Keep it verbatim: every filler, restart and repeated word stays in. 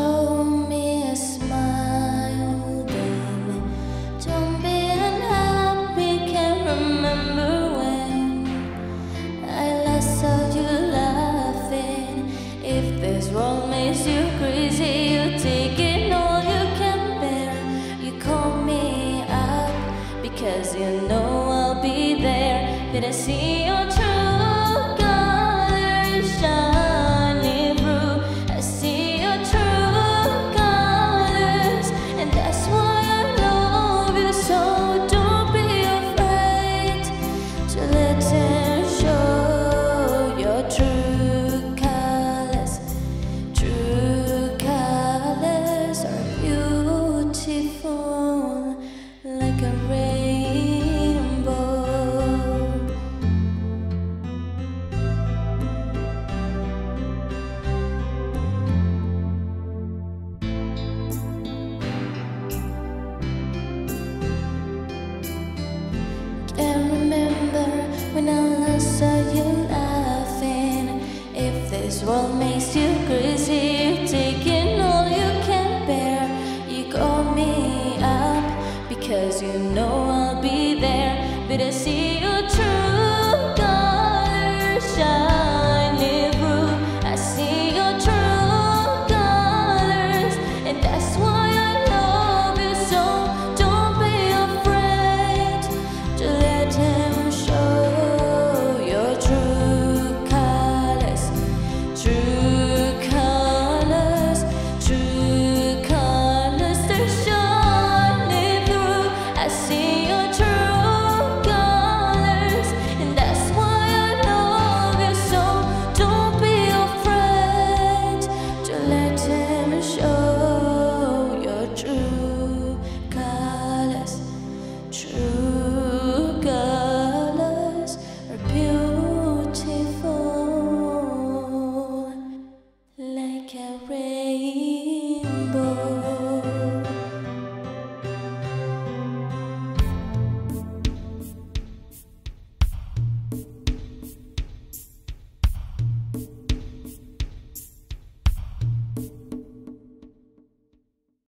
Show me a smile, then don't be unhappy. Can't remember when I last saw you laughing. If this world makes you crazy, you take it all you can bear. You call me up because you know I'll be there. Did I see your true colors shining through? I see your true colors, and that's why I love you. So don't be afraid to let them show your true colors. True colors are beautiful like a rainbow. Can't remember when I last saw you laughing. If this world makes you crazy, you've taken all you can bear. You call me up because you know